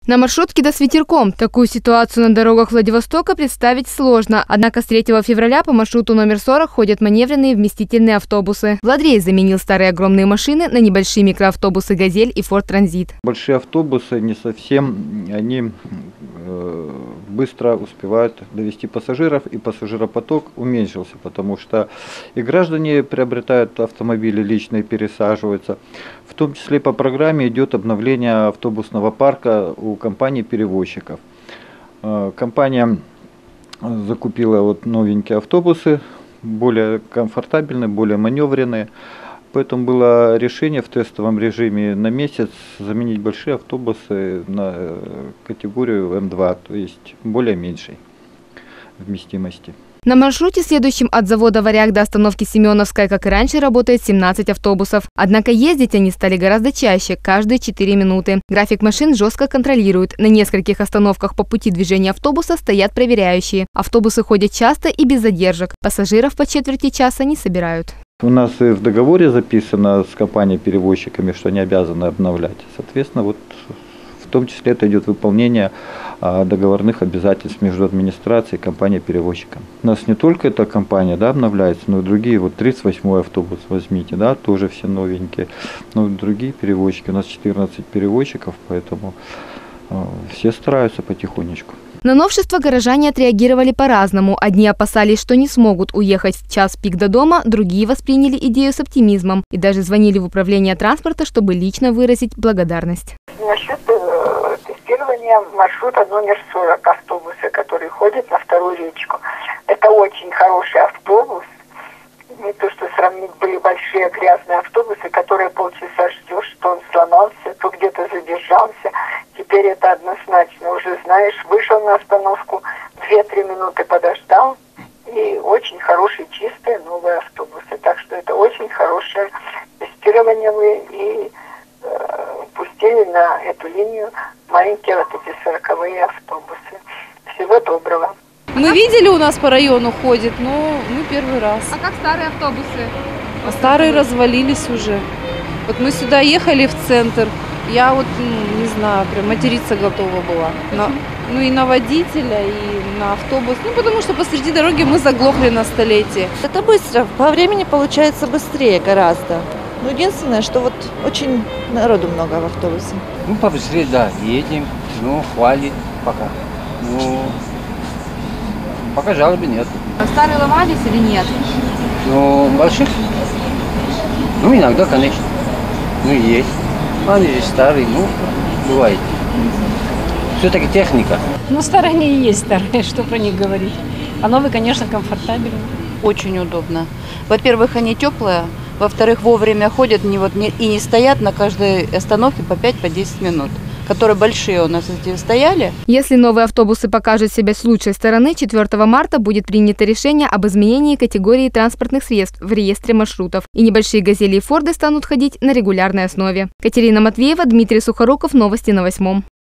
На маршрутке до Ветерком такую ситуацию на дорогах Владивостока представить сложно. Однако с 3 февраля по маршруту номер 40 ходят маневренные вместительные автобусы. Владрейс заменил старые огромные машины на небольшие микроавтобусы «Газель» и «Форд Транзит». Большие автобусы не совсем, они быстро успевают довести пассажиров, и пассажиропоток уменьшился, потому что и граждане приобретают автомобили личные, пересаживаются. В том числе по программе идет обновление автобусного парка у компаний-перевозчиков. Компания закупила новенькие автобусы, более комфортабельные, более маневренные. Поэтому было решение в тестовом режиме на месяц заменить большие автобусы на категорию М2, то есть более меньшей вместимости. На маршруте, следующем от завода «Варяг» до остановки Семеновская, как и раньше, работает 17 автобусов. Однако ездить они стали гораздо чаще, каждые 4 минуты. График машин жестко контролируют. На нескольких остановках по пути движения автобуса стоят проверяющие. Автобусы ходят часто и без задержек. Пассажиров по четверти часа не собирают. У нас и в договоре записано с компанией-перевозчиками, что они обязаны обновлять. Соответственно, в том числе это идет выполнение договорных обязательств между администрацией и компанией-перевозчиком. У нас не только эта компания обновляется, но и другие. 38-й автобус возьмите, тоже все новенькие. Но и другие перевозчики. У нас 14 перевозчиков, поэтому все стараются потихонечку. На новшество горожане отреагировали по-разному. Одни опасались, что не смогут уехать в час пик до дома, другие восприняли идею с оптимизмом и даже звонили в управление транспорта, чтобы лично выразить благодарность. Насчет тестирования маршрута номер 40 автобуса, который ходит на вторую речку. Это очень хороший автобус. Не то, что сравнить, были большие грязные автобусы, которые полчаса ждешь, что он сломался, то где-то задержался. Теперь это однозначно. Уже знаешь, вышел на остановку, 2-3 минуты подождал. И очень хорошие, чистые новые автобусы. Так что это очень хорошее тестирование вы и пустили на эту линию маленькие эти 40-е автобусы. Всего доброго. Мы видели, у нас по району ходит, но мы первый раз. А как старые автобусы? А старые развалились уже. Мы сюда ехали в центр, я не знаю, прям материться готова была. И на водителя, и на автобус. Потому что посреди дороги мы заглохли на столетие. Это быстро, по времени получается быстрее гораздо. Но единственное, что очень народу много в автобусе. Побыстрее, едем, хвалит пока. Пока жалобы нет. Старые ломались или нет? Больших? Иногда, конечно. Есть. Они же старые, бывает. Все-таки техника. Старые они и есть старые, что про них говорить. А новые, конечно, комфортабельные. Очень удобно. Во-первых, они теплые. Во-вторых, вовремя ходят и не стоят на каждой остановке по 5-10 минут. Которые большие у нас здесь стояли. Если новые автобусы покажут себя с лучшей стороны, 4 марта будет принято решение об изменении категории транспортных средств в реестре маршрутов. И небольшие «Газели» и «Форды» станут ходить на регулярной основе. Катерина Матвеева, Дмитрий Сухоруков. Новости на 8.